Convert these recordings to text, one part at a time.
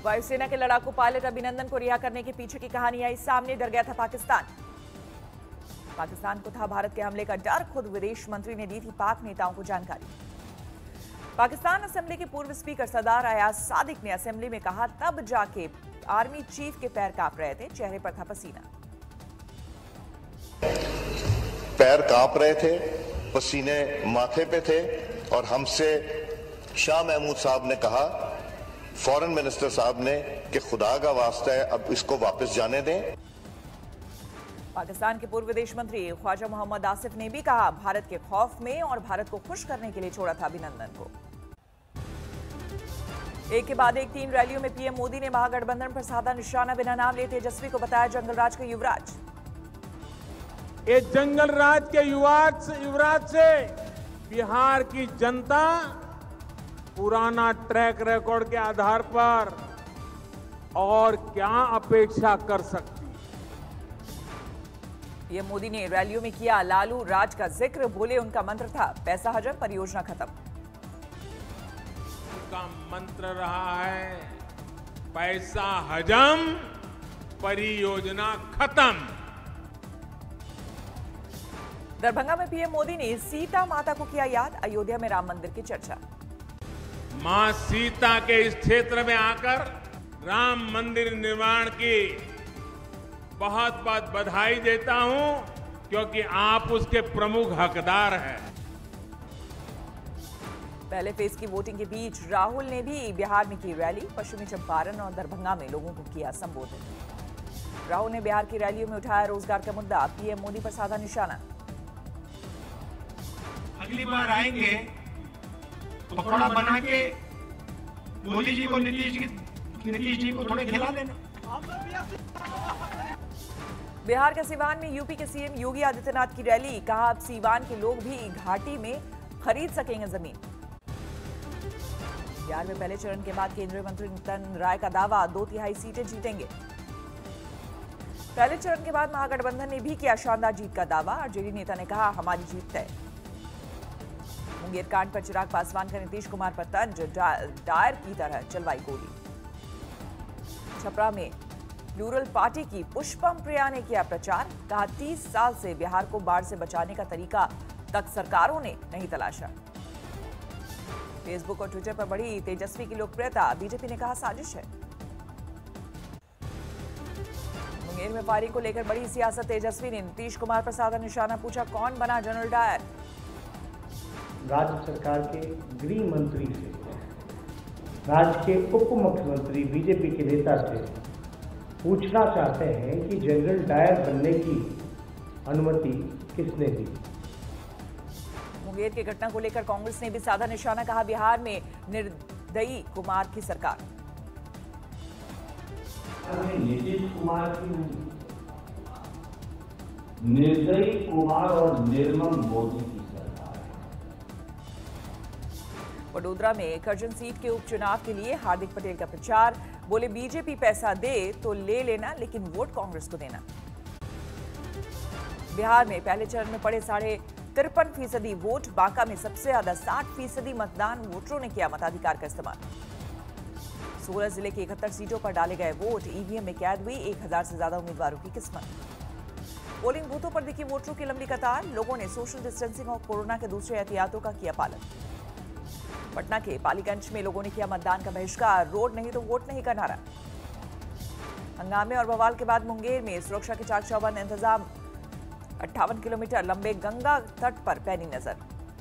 वायुसेना के लड़ाकू पायलट अभिनंदन को रिहा करने के पीछे की कहानी आई सामने। डर गया था पाकिस्तान को था भारत के हमले का डर। खुद विदेश मंत्री ने दी थी पाक नेताओं को जानकारी। पाकिस्तान असेंबली के पूर्व स्पीकर सरदार अयाज सादिक ने असेंबली में कहा, तब जाके आर्मी चीफ के पैर कांप रहे थे, चेहरे पर था पसीना। पैर कांप रहे थे, पसीने माथे पे थे और हमसे शाह महमूद साहब ने कहा, फॉरेन मिनिस्टर साहब ने, कि खुदा का वास्ता है अब इसको वापस जाने दें। पाकिस्तान के पूर्व विदेश मंत्री ख्वाजा मोहम्मद आसिफ ने भी कहा, भारत के खौफ में और भारत को खुश करने के लिए छोड़ा था अभिनंदन को। एक के बाद एक 3 रैलियों में पीएम मोदी ने महागठबंधन पर साधा निशाना। बिना नाम लिए तेजस्वी को बताया जंगलराज का युवराज। ये जंगलराज के युवराज से बिहार की जनता पुराना ट्रैक रिकॉर्ड के आधार पर और क्या अपेक्षा कर सकती। पीएम मोदी ने रैलियों में किया लालू राज का जिक्र। बोले, उनका मंत्र था पैसा हजम, परियोजना खत्म। उनका मंत्र रहा है पैसा हजम, परियोजना खत्म। दरभंगा में पीएम मोदी ने सीता माता को किया याद। अयोध्या में राम मंदिर की चर्चा। मां सीता के इस क्षेत्र में आकर राम मंदिर निर्माण की बहुत बहुत बधाई देता हूं, क्योंकि आप उसके प्रमुख हकदार हैं। पहले फेज की वोटिंग के बीच राहुल ने भी बिहार में की रैली। पश्चिमी चंपारण और दरभंगा में लोगों को किया संबोधित। राहुल ने बिहार की रैलियों में उठाया रोजगार का मुद्दा। पीएम मोदी पर साधा निशाना। अगली बार आएंगे तो पकौड़ा बना के मोदी जी को, नीतीश जी को थोड़े खिला देना। बिहार के सीवान में यूपी के सीएम योगी आदित्यनाथ की रैली। कहा, अब सीवान के लोग भी घाटी में खरीद सकेंगे जमीन। बिहार में पहले चरण के बाद केंद्रीय मंत्री नितिन राय का दावा, 2/3 सीटें जीतेंगे। पहले चरण के बाद महागठबंधन ने भी किया शानदार जीत का दावा। आरजेडी नेता ने कहा, हमारी जीत तय। मुंगेर कांड पर चिराग पासवान का नीतीश कुमार पर तंज। डायर की तरह चलवाई गोली। छपरा में प्लूरल पार्टी की पुष्पम प्रिया ने किया प्रचार। कहा, 30 साल से बिहार को बाढ़ से बचाने का तरीका तक सरकारों ने नहीं तलाशा। फेसबुक और ट्विटर पर बढ़ी तेजस्वी की लोकप्रियता। बीजेपी ने कहा, साजिश है। मुंगेर में फायरिंग को लेकर बड़ी सियासत। तेजस्वी ने नीतीश कुमार पर साधा निशाना। पूछा, कौन बना जनरल डायर। राज्य सरकार के गृह मंत्री से, राज्य के उप मुख्यमंत्री बीजेपी के नेता से पूछना चाहते हैं कि जनरल डायर बनने की अनुमति किसने दी। मुंगेर की घटना को लेकर कांग्रेस ने भी साधा निशाना। कहा, बिहार में निर्दयी कुमार की सरकार। नीतीश कुमार की नहीं, निर्दयी कुमार और निर्मम मोदी की सरकार है। वडोदरा में करजन सीट के उपचुनाव के लिए हार्दिक पटेल का प्रचार। बोले, बीजेपी पैसा दे तो ले लेना, लेकिन वोट कांग्रेस को देना। बिहार में पहले चरण में पड़े 53.53% वोट। बांका में सबसे ज्यादा 60% मतदान वोटरों ने किया मताधिकार का इस्तेमाल। 16 जिले की 71 सीटों पर डाले गए वोट। ईवीएम में कैद हुई 1000 से ज्यादा उम्मीदवारों की किस्मत। पोलिंग बूथों पर दिखी वोटरों की लंबी कतार। लोगों ने सोशल डिस्टेंसिंग और कोरोना के दूसरे एहतियातों का किया पालन। पटना के पालीगंज में लोगों ने किया मतदान का बहिष्कार। रोड नहीं तो वोट नहीं का नारा। हंगामे और बवाल के बाद मुंगेर में सुरक्षा के चाक चौबंद इंतजाम। 58 किलोमीटर लंबे गंगा तट पर पैनी नजर।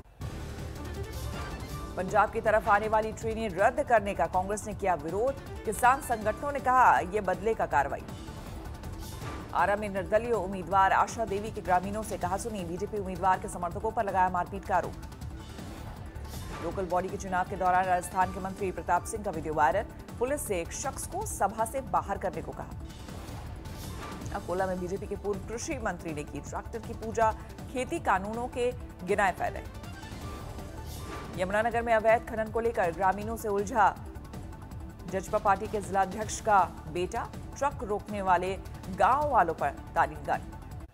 पंजाब की तरफ आने वाली ट्रेनें रद्द करने का कांग्रेस ने किया विरोध। किसान संगठनों ने कहा, यह बदले का कार्रवाई। आरा में निर्दलीय उम्मीदवार आशा देवी के ग्रामीणों से कहा सुनी। बीजेपी उम्मीदवार के समर्थकों पर लगाया मारपीट का आरोप। लोकल बॉडी के चुनाव के दौरान राजस्थान के मंत्री प्रताप सिंह का वीडियो वायरल। पुलिस से एक शख्स को सभा से बाहर करने को कहा। अकोला में बीजेपी के पूर्व कृषि मंत्री ने की ट्रैक्टर की पूजा। खेती कानूनों के गिनाए फैले। यमुनानगर में अवैध खनन को लेकर ग्रामीणों से उलझा जजपा पार्टी के जिलाध्यक्ष का बेटा। ट्रक रोकने वाले गांव वालों पर ताली गन।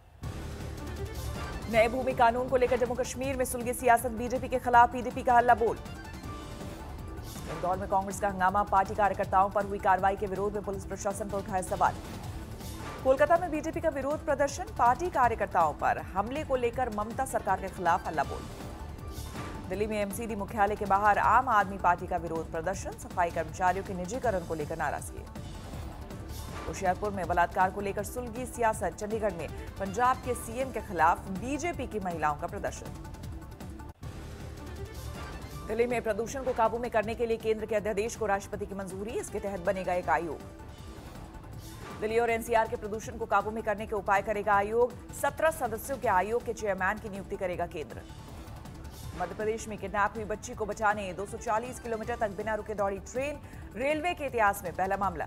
नए भूमि कानून को लेकर जम्मू कश्मीर में सुलगी सियासत। बीजेपी के खिलाफ पीडीपी का हल्ला बोल। इंदौर में कांग्रेस का हंगामा, पार्टी कार्यकर्ताओं पर हुई कार्रवाई के विरोध में पुलिस प्रशासन पर उठाए सवाल। कोलकाता में बीजेपी का विरोध प्रदर्शन, पार्टी कार्यकर्ताओं पर हमले को लेकर ममता सरकार के खिलाफ हल्ला बोल। दिल्ली में एमसीडी मुख्यालय के बाहर आम आदमी पार्टी का विरोध प्रदर्शन, सफाई कर्मचारियों के निजीकरण को लेकर नाराजगी। होशियारपुर में बलात्कार को लेकर सुलगी सियासत, चंडीगढ़ में पंजाब के सीएम के खिलाफ बीजेपी की महिलाओं का प्रदर्शन। दिल्ली में प्रदूषण को काबू में करने के लिए केंद्र के अध्यादेश को राष्ट्रपति की मंजूरी, इसके तहत बनेगा एक आयोग। दिल्ली और एनसीआर के प्रदूषण को काबू में करने के उपाय करेगा आयोग, 17 सदस्यों के आयोग के चेयरमैन की नियुक्ति करेगा केंद्र। मध्य प्रदेश में किडनैप हुई बच्ची को बचाने 240 किलोमीटर तक बिना रुके दौड़ी ट्रेन, रेलवे के इतिहास में पहला मामला।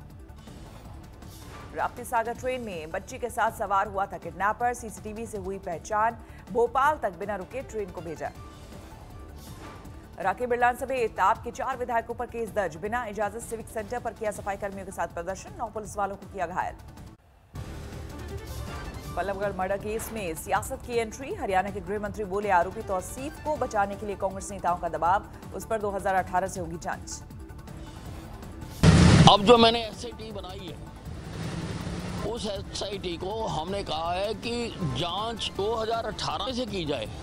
राप्ती सागर ट्रेन में बच्ची के साथ सवार हुआ था किडनैपर, सीसीटीवी से हुई पहचान, भोपाल तक बिना रुके ट्रेन को भेजा। राकेश बिरला समेत आप के 4 विधायकों पर केस दर्ज, बिना इजाजत सिविक सेंटर पर किया सफाई कर्मियों के साथ प्रदर्शन, 9 पुलिस वालों को किया घायल। बल्लभगढ़ मर्डर केस में सियासत की एंट्री, हरियाणा के गृह मंत्री बोले आरोपी तौसीफ को बचाने के लिए कांग्रेस नेताओं का दबाव, उस पर 2018 से होगी जांच। अब जो मैंने एसआईटी बनाई है, उस एसआईटी को हमने कहा है कि जांच 2018 से की जाए।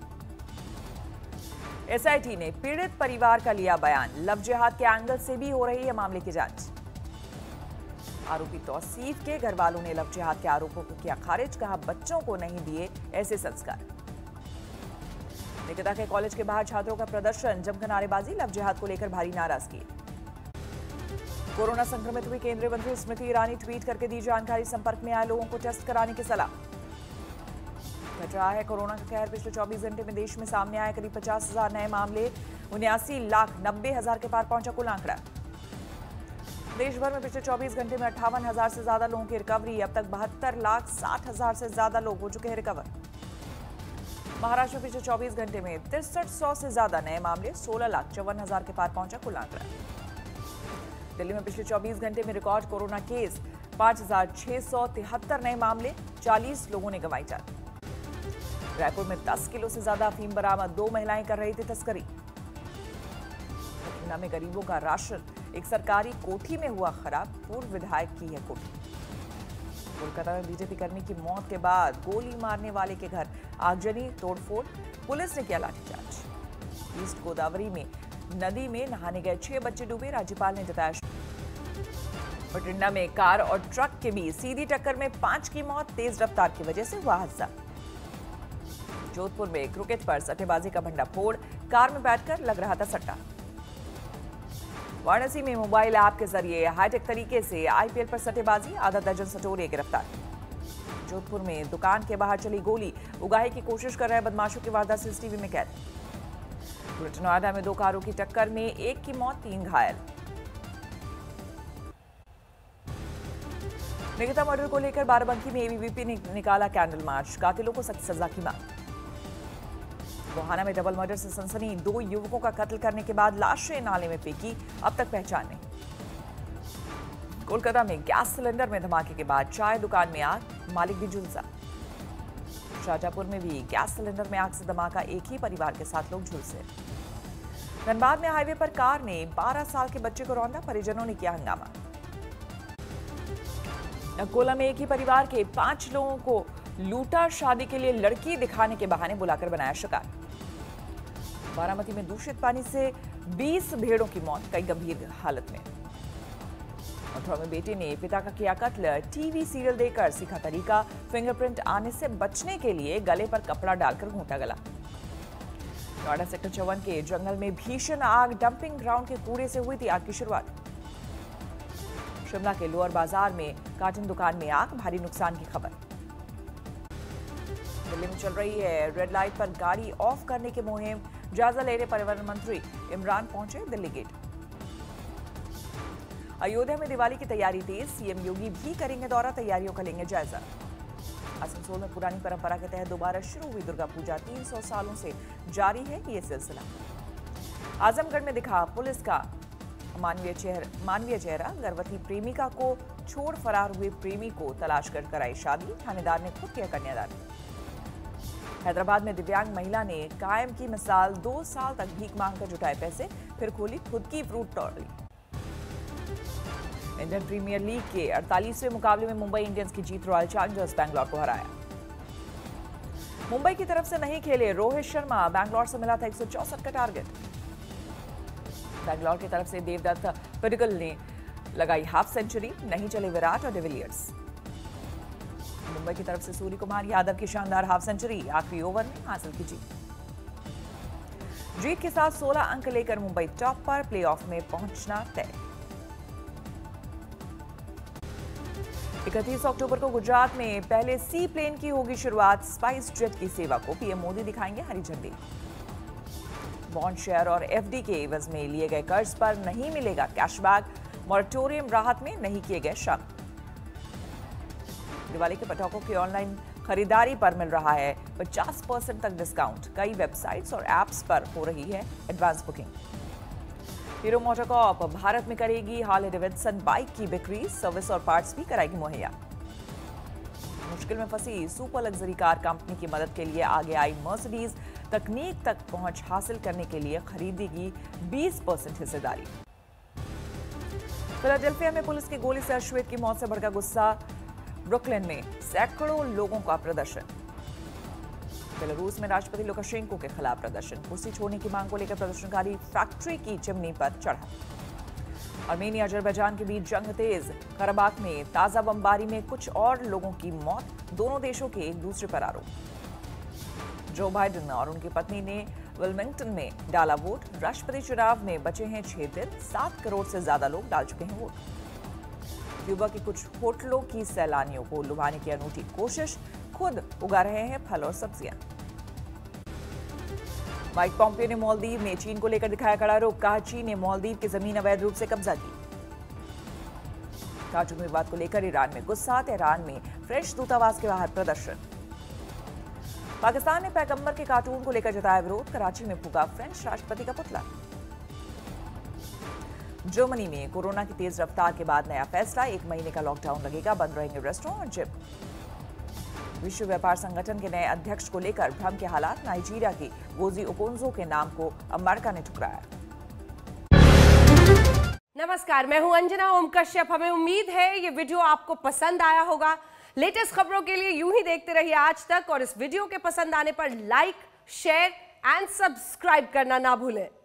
एसआईटी ने पीड़ित परिवार का लिया बयान, लव जिहाद के एंगल से भी हो रही है मामले की जांच। आरोपी तौसीफ के घर वालों ने लव जिहाद के आरोपों को किया खारिज, कहा बच्चों को नहीं दिए ऐसे संस्कार। निकिता के कॉलेज के बाहर छात्रों का प्रदर्शन, जमकर नारेबाजी, लव जिहाद को लेकर भारी नाराजगी। कोरोना संक्रमित हुई केंद्रीय मंत्री स्मृति ईरानी ट्वीट करके दी जानकारी, संपर्क में आए लोगों को टेस्ट कराने की सलाह। घट रहा है कोरोना का कहर, पिछले 24 घंटे में देश में सामने आए करीब 50,000 नए मामले, 79,90,000 के पार पहुंचा कुल आंकड़ा। देश भर में पिछले 24 घंटे में 58,000 से ज्यादा लोगों की रिकवरी, अब तक 72,60,000 से ज्यादा लोग हो चुके हैं रिकवर। महाराष्ट्र में पिछले 24 घंटे में 6300 से ज्यादा नए मामले, 16,54,000 के पार पहुंचा कुल आंकड़ा। दिल्ली में पिछले 24 घंटे में रिकॉर्ड कोरोना केस, 5,673 नए मामले, 40 लोगों ने गंवाई जान। रायपुर में 10 किलो से ज्यादा अफीम बरामद, 2 महिलाएं कर रही थी तस्करी। बठिंडा में गरीबों का राशन एक सरकारी कोठी में हुआ खराब, पूर्व विधायक की है कोठी। कोलकाता में बीजेपी कर्मी की मौत के बाद गोली मारने वाले के घर आगजनी, तोड़फोड़, पुलिस ने किया लाठीचार्ज। ईस्ट गोदावरी में नदी में नहाने गए 6 बच्चे डूबे, राज्यपाल ने जताया। बठिंडा में कार और ट्रक के बीच सीधी टक्कर में 5 की मौत, तेज रफ्तार की वजह से हुआ हादसा। जोधपुर में क्रिकेट पर सट्टेबाजी का भंडाफोड़, कार में बैठकर लग रहा था सट्टा। वाराणसी में मोबाइल ऐप के जरिए हाईटेक तरीके से आईपीएल पर सट्टेबाजी, आधा दर्जन सटोरिये गिरफ्तार। जोधपुर में दुकान के बाहर चली गोली, उगाही की कोशिश कर रहे बदमाशों की वारदात सीसीटीवी में कैद। ग्रेटर नोएडा में 2 कारों की टक्कर में 1 की मौत, 3 घायल। निकिता मर्डर को लेकर बाराबंकी में एबीवीपी ने निकाला कैंडल मार्च, कातिलों को सख्त सजा की मांग। गोहाना में डबल मर्डर से सनसनी, 2 युवकों का कत्ल करने के बाद लाशें नाले में फेंकी, अब तक पहचान नहीं। कोलकाता में गैस सिलेंडर में धमाके के बाद चाय दुकान में आग, मालिक भी झुलसा। शाहजहांपुर में भी गैस सिलेंडर में आग से धमाका, एक ही परिवार के 7 लोग झुलसे। धनबाद में हाईवे पर कार ने 12 साल के बच्चे को रौंदा, परिजनों ने किया हंगामा। अकोला में एक ही परिवार के 5 लोगों को लूटा, शादी के लिए लड़की दिखाने के बहाने बुलाकर बनाया शिकार। बारामती में दूषित पानी से 20 भेड़ों की मौत, कई गंभीर हालत में। मथुरा में बेटे ने पिता का किया कत्ल, टीवी सीरियल देखकर सीखा तरीका, फिंगरप्रिंट आने से बचने के लिए गले पर कपड़ा डालकर घूंटा गला। नोएडा सेक्टर 54 के जंगल में भीषण आग, डंपिंग ग्राउंड के कूड़े से हुई थी आग की शुरुआत। शिमला के लोअर बाजार में कार्टन दुकान में आग, भारी नुकसान की खबर। दिल्ली में चल रही है रेड लाइट पर गाड़ी ऑफ करने की मुहिम, जायजा लेने परिवहन मंत्री इमरान पहुंचे दिल्ली गेट। अयोध्या में दिवाली की तैयारी तेज, सीएम योगी भी करेंगे दौरा, तैयारियों का लेंगे जायजा। आसनसोल में पुरानी परंपरा के तहत दोबारा शुरू हुई दुर्गा पूजा, 300 सालों से जारी है ये सिलसिला। आजमगढ़ में दिखा पुलिस का मानवीय चेहरा, गर्भवती प्रेमिका को छोड़ फरार हुए प्रेमी को तलाश कर कराई शादी, थानेदार ने खुद किया कन्यादान। हैदराबाद में दिव्यांग महिला ने कायम की मिसाल, 2 साल तक भीख मांगकर जुटाए पैसे, फिर खोली खुद की fruit trolley. Indian Premier League के 48वें मुकाबले में मुंबई इंडियंस की जीत, रॉयल चैलेंजर्स बैंगलोर को हराया। मुंबई की तरफ से नहीं खेले रोहित शर्मा, बैंगलोर से मिला था 164 का टारगेट। बैंगलोर की तरफ से देवदत्त पडिक्कल ने लगाई हाफ सेंचुरी, नहीं चले विराट और डिविलियर्स। मुंबई की तरफ से सूर्य कुमार यादव की शानदार हाफ सेंचुरी, आखिरी ओवर में हासिल की जीत के साथ 16 अंक लेकर मुंबई टॉप पर, प्लेऑफ में पहुंचना तय। 31 अक्टूबर को गुजरात में पहले सी प्लेन की होगी शुरुआत, स्पाइस जेट की सेवा को पीएम मोदी दिखाएंगे हरी झंडी। बॉन्ड शेयर और एफडी के एवज में लिए गए कर्ज पर नहीं मिलेगा कैशबैक, मॉरेटोरियम राहत में नहीं किए गए शक। दिवाली के पटाखों की ऑनलाइन खरीदारी पर मिल रहा है 50% तक डिस्काउंट, कई वेबसाइट्स और एप्स पर हो रही है एडवांस बुकिंग। हीरो मोटोकॉर्प भारत में करेगी हार्ले डेविडसन बाइक की बिक्री, सर्विस और पार्ट्स भी कराएगी मुहैया। मुश्किल में फंसी सुपर लग्जरी कार कंपनी की मदद के लिए आगे आई मर्सिडीज, तकनीक तक पहुंच हासिल करने के लिए खरीदेगी 20% हिस्सेदारी। फिलाडेल्फिया में पुलिस की गोली से अश्वेत की मौत से भड़का गुस्सा, ब्रुकलिन में सैकड़ों लोगों का प्रदर्शन। बेलारूस में राष्ट्रपति लुकाशेंको के खिलाफ प्रदर्शन, कुर्सी छोड़ने की मांग को लेकर प्रदर्शनकारी फैक्ट्री की चिमनी पर चढ़ा। आर्मेनिया अजरबैजान के बीच जंग तेज, कराबाख में ताजा बमबारी में कुछ और लोगों की मौत, दोनों देशों के एक दूसरे पर आरोप। जो बाइडेन और उनकी पत्नी ने विल्मिंगटन में डाला वोट, राष्ट्रपति चुनाव में बचे हैं 6 दिन, 7 करोड़ से ज्यादा लोग डाल चुके हैं वोट। क्यूबा के कुछ होटलों की सैलानियों को लुभाने की अनूठी कोशिश, खुद उगा रहे हैं फल और सब्जियां। माइक पॉम्पियो ने मालदीव में चीन को लेकर दिखाया कड़ा रुख, कहा चीन ने मालदीव की जमीन अवैध रूप से कब्जा की। काश्मीर विवाद को लेकर ईरान में गुस्सा, तेहरान में फ्रेंच दूतावास के बाहर प्रदर्शन। पाकिस्तान ने पैगंबर के कार्टून को लेकर जताया विरोध, कराची में फूका फ्रेंच राष्ट्रपति का पुतला। जर्मनी में कोरोना की तेज रफ्तार के बाद नया फैसला, 1 महीने का लॉकडाउन लगेगा, बंद रहेंगे रेस्टोरेंट और जिम। विश्व व्यापार संगठन के नए अध्यक्ष को लेकर भ्रम के हालात, नाइजीरिया की गोजी ओकोंजो के नाम को अमेरिका ने ठुकराया। नमस्कार, मैं हूं अंजना ओम कश्यप। हमें उम्मीद है ये वीडियो आपको पसंद आया होगा। लेटेस्ट खबरों के लिए यूं ही देखते रहिए आज तक, और इस वीडियो के पसंद आने पर लाइक, शेयर एंड सब्सक्राइब करना ना भूलें।